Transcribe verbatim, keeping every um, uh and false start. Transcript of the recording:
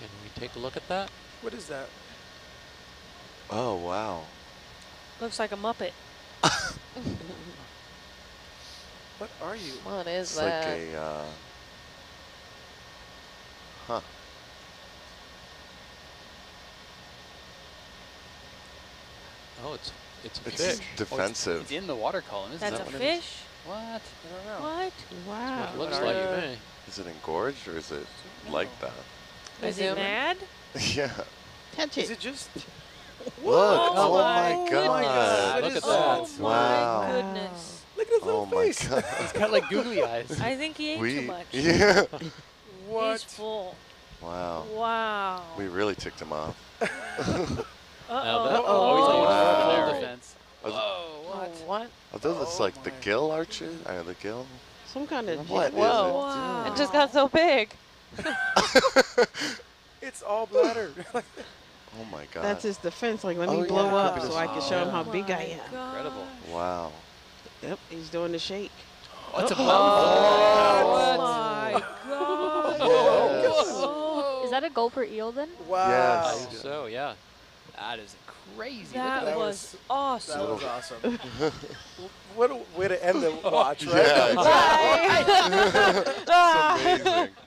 Can we take a look at that? What is that? Oh, wow. Looks like a Muppet. What are you? What is It's that? like a, uh... Huh. Oh, it's it's a It's fish. defensive. Oh, it's, it's in the water column, isn't That's that a what it is? fish? What? I don't know. What? Wow. It looks What like are to you? me. Is it engorged or is it No. like that? Is Zoom it in. mad? Yeah. Touch Is it. it just? Look. Oh Oh, my my goodness. God. Look at Oh that. my Wow. goodness. Look at his Oh, little my face. God. It's got like googly eyes. I think he ate we, too much. Yeah. What? He's full. Wow. Wow. We really ticked him off. Now Uh-oh. that- Oh, he's like Wow. full defense. Are th- Whoa, what? Oh, what? Are those Oh like the my. gill arches? Uh, the gill? Some kind of What jet. is Whoa. it? Wow. It just got so big. It's all bladder. Oh my God. That's his defense. Like, let me Oh, blow yeah. up Could be so the- I can show him how Oh big I my am. Incredible. gosh. Wow. Yep, he's doing the shake. Oh, it's a Oh. Oh boat. my god. Whoa. Is that a gulper eel then? Wow. Yes. I think so, yeah. That is crazy. That, That was, was- awesome. That was awesome. What a way to end the watch, right? Yeah, exactly. It's amazing.